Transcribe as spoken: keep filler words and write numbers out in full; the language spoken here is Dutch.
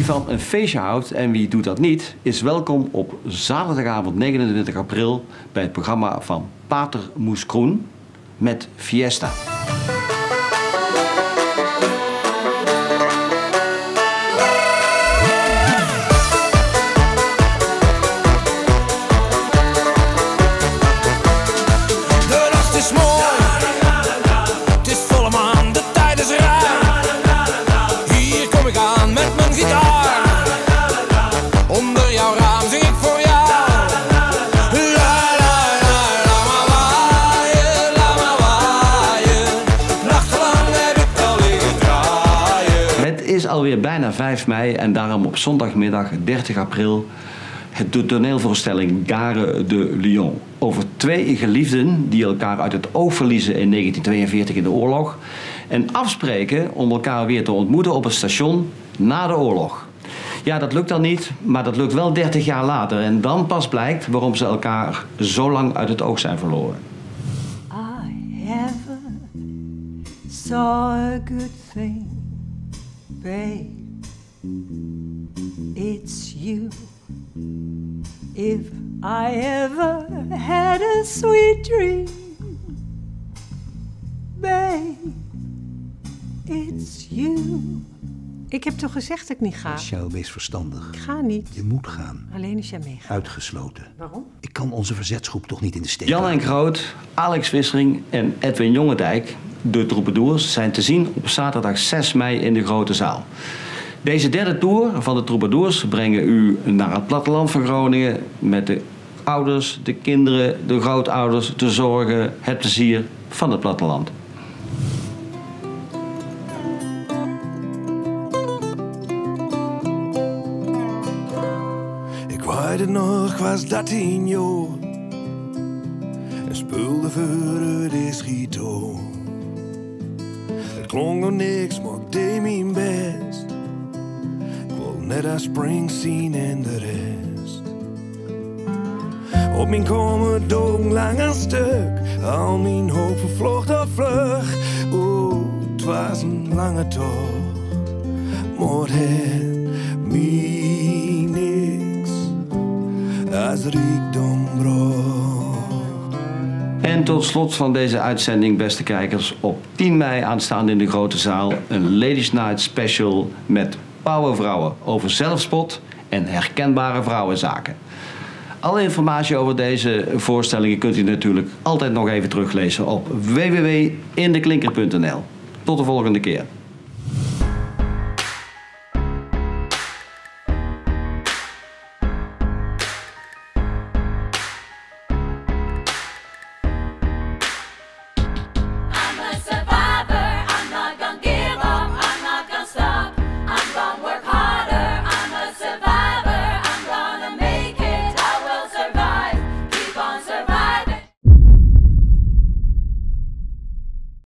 Wie van een feestje houdt en wie doet dat niet, is welkom op zaterdagavond negenentwintig april bij het programma van Pater Moes Kroen met Fiesta. Het is alweer bijna vijf mei en daarom op zondagmiddag dertig april de toneelvoorstelling Gare de Lyon. Over twee geliefden die elkaar uit het oog verliezen in negentien tweeënveertig in de oorlog en afspreken om elkaar weer te ontmoeten op het station na de oorlog. Ja, dat lukt dan niet, maar dat lukt wel dertig jaar later en dan pas blijkt waarom ze elkaar zo lang uit het oog zijn verloren. I ever saw a good thing, babe, it's you. If I ever had a sweet dream, babe, it's you. Ik heb toch gezegd dat ik niet ga? Michel, wees verstandig. Ik ga niet. Je moet gaan. Alleen als jij meegaat. Uitgesloten. Waarom? Ik kan onze verzetsgroep toch niet in de steek Jan laten. en Groot, Alex Vissering en Edwin Jongendijk, de troubadours, zijn te zien op zaterdag zes mei in de Grote Zaal. Deze derde tour van de troubadours brengen u naar het platteland van Groningen met de ouders, de kinderen, de grootouders, de zorgen, het plezier van het platteland. Ik weet het nog, ik was dertien jaar en speelde voor het Eschito. Het klonk nog niks, maar ik deed mijn best. Ik wil net als Springsteen en de rest. Op mijn komen dook lang een stuk, al mijn hoop vervloog door vlug. Oeh, het was een lange tocht, maar het mij niks als rijkdom bracht. En tot slot van deze uitzending, beste kijkers, op tien mei aanstaande in de Grote Zaal een Ladies Night Special met powervrouwen over zelfspot en herkenbare vrouwenzaken. Alle informatie over deze voorstellingen kunt u natuurlijk altijd nog even teruglezen op w w w punt indeklinker punt n l. Tot de volgende keer.